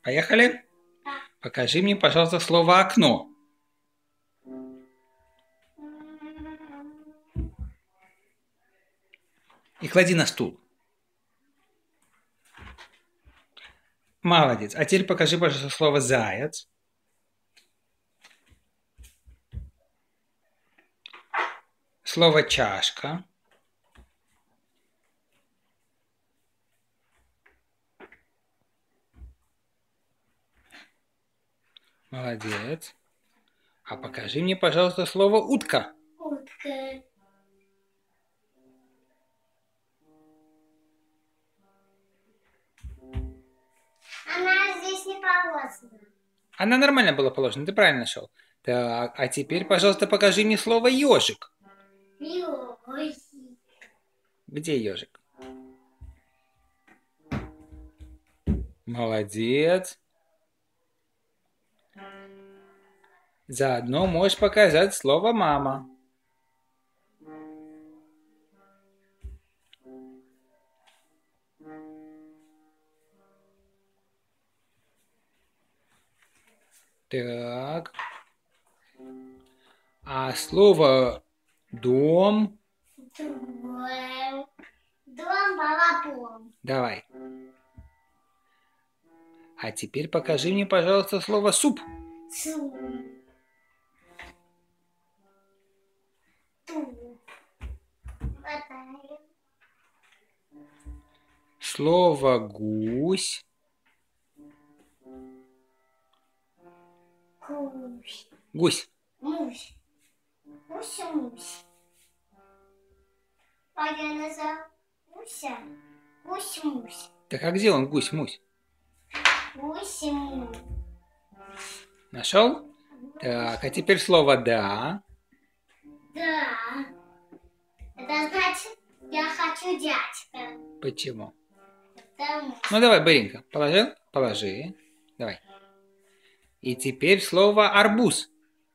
Поехали? Да. Покажи мне, пожалуйста, слово «окно». И клади на стул. Молодец. А теперь покажи, пожалуйста, слово «заяц». Слово «чашка». Молодец. А покажи мне, пожалуйста, слово «утка». Утка. Она здесь не положена. Она нормально была положена, ты правильно нашел. Так, а теперь, пожалуйста, покажи мне слово «ежик». Ой. Где ежик? Молодец. Заодно можешь показать слово «мама». Так. А слово «дом»? Дом балабон. Давай. А теперь покажи мне, пожалуйста, слово «суп». Суп. Слово «гусь». Гусь. Гусь. Мусь. Гусь-мусь. А я назвал гуся. Гусь-мусь. Так а где он, гусь-мусь? Гусь-мусь. Нашел? Так, а теперь слово «да». Да. Это значит, я хочу дядька. Почему? Потому Ну давай, быренько. Положил? Положи. Давай. И теперь слово «арбуз».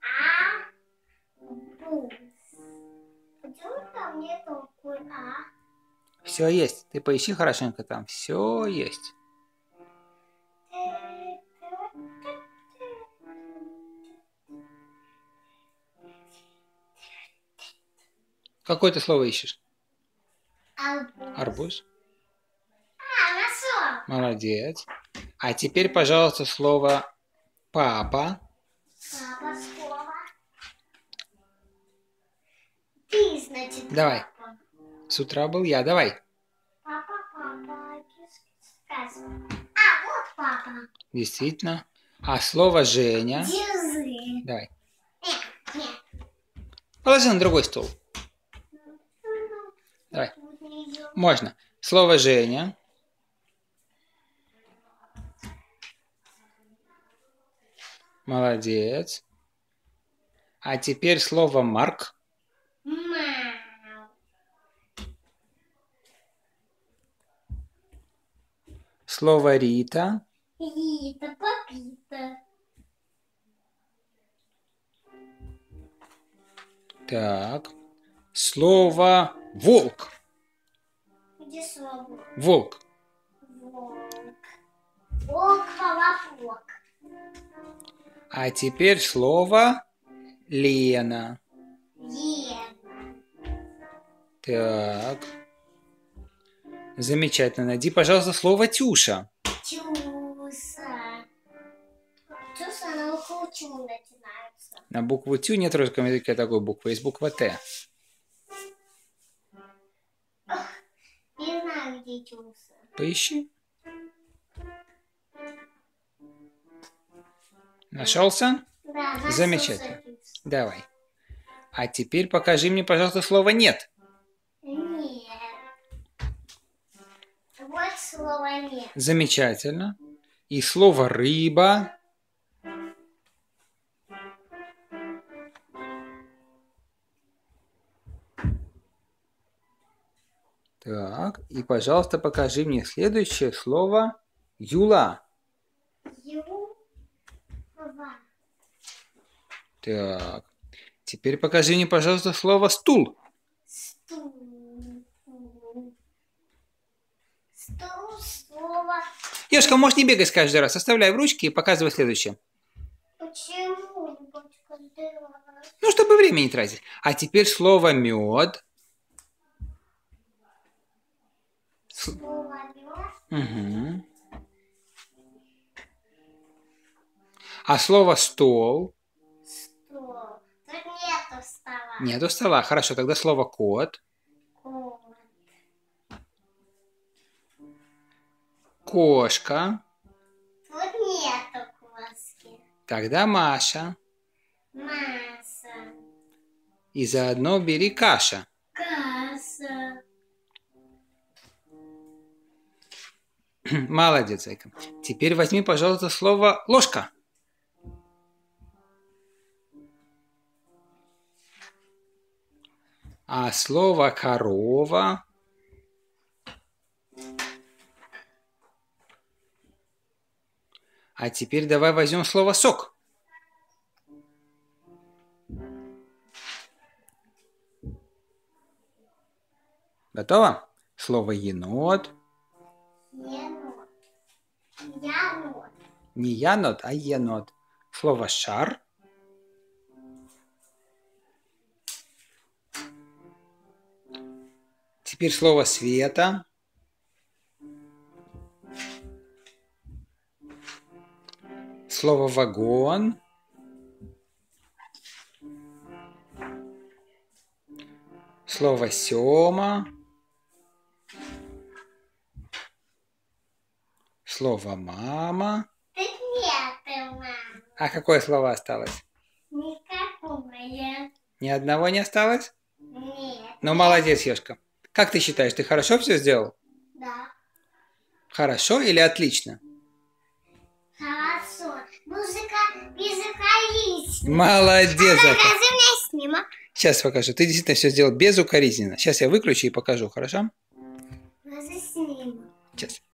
арбуз. Почему там нет такой а? Все есть. Ты поищи хорошенько там. Все есть. Какое ты слово ищешь? Арбуз. Арбуз. Нашел. Молодец. А теперь, пожалуйста, слово «папа». Папа слово. Ты, значит, Давай. папа. С утра был я. Давай. Папа, папа. Вот папа. Действительно. А слово «Женя». Держи. Давай. Нет. Положи на другой стол. Давай. Можно. Слово «Женя». Молодец. А теперь слово «Марк». Мам. Слово «Рита». Рита, папита. Так. Слово «волк». Где слово? Волк. Волк. Волк, волок. А теперь слово «Лена». Лена. Так. Замечательно. Найди, пожалуйста, слово «Тюша». Тюса. Тюса на букву Тю начинается. На букву «Тю» нет в русском языке такой буквы, есть буква «Т». Не знаю, где Тюса. Поищи. Нашелся? Да, нашелся Замечательно. Тюса. Давай. А теперь покажи мне, пожалуйста, слово «нет». Нет. Вот слова нет. Замечательно. И слово «рыба». Так, и, пожалуйста, покажи мне следующее слово «юла». Юла. Так, теперь покажи мне, пожалуйста, слово «стул». Стул. Стул, стул. слово. Ёшка, можешь не бегать каждый раз. Оставляй в ручке и показывай следующее. Почему не будешь каждый раз? Ну, чтобы время не тратить. А теперь слово мед. Слово мед. Угу. А слово стол. Стол. Тут нету стола. Нету стола. Хорошо, тогда слово кот. Кот. Кошка. Тут нету коски. Тогда Маша. Масса. И заодно бери каша. Касса. Молодец, зайка. Теперь возьми, пожалуйста, слово ложка. А слово корова. А теперь давай возьмем слово сок. Готово? Слово енот. Енот. Янот. Не янот, а енот. Слово шар. Теперь слово света. Слово вагон. Слово Сёма. Слово мама. Тут нету, мама. А какое слово осталось? Никакое. Ни одного не осталось? Нет. Ну, молодец, Ёшка. Как ты считаешь, ты хорошо все сделал? Да. Хорошо или отлично? Хорошо. Музыка безукоризненна. Молодец, Зайка. Покажи мне снимок. Сейчас покажу. Ты действительно все сделал безукоризненно. Сейчас я выключу и покажу, хорошо? Покажи снимок. Сейчас.